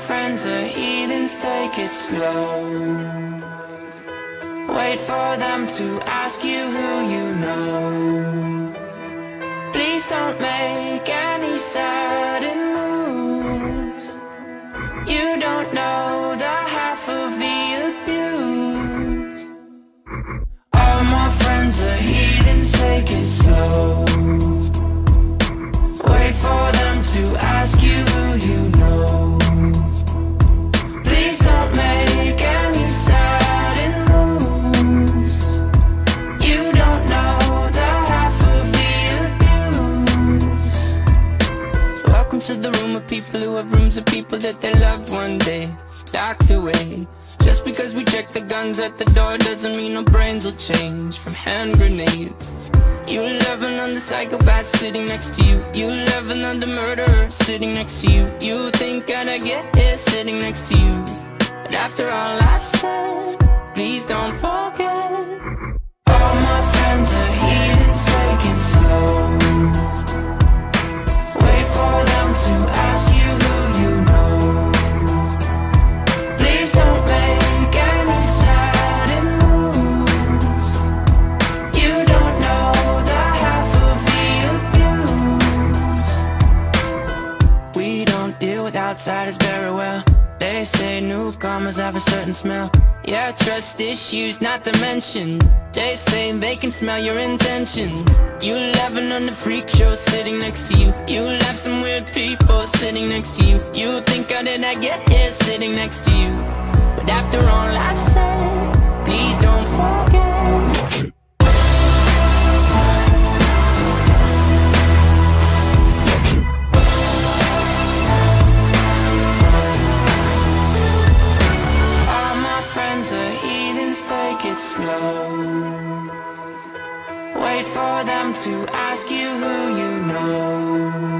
friends are heathens, take it slow. Wait for them to ask you who you know. Please don't make any sudden moves. You don't know the half of the abuse. All my friends are heathens, take it slow. Wait for them to ask you who you know. Please don't make any sudden moves. You don't know the half of the abuse. Welcome to the room of people who have rooms of people that they loved one day docked away. Just because we check the guns at the door doesn't mean our brains will change from hand grenades. You loving on the psychopath sitting next to you. You loving on the murderer sitting next to you. You think I'd get here sitting next to you. But after all I've said, please don't forget. All my friends are heathens, take it slow. Wait for them to ask you who you know. Please don't make any sudden moves. You don't know the half of the abuse. We don't deal with outsiders very well. They say newcomers have a certain smell. Yeah, trust issues not to mention. They say they can smell your intentions. You laughing on the freak show sitting next to you. You laugh some weird people sitting next to you. You think how did I get here sitting next to you. But after all I've said, please don't forget. Take it slow. Wait for them to ask you who you know.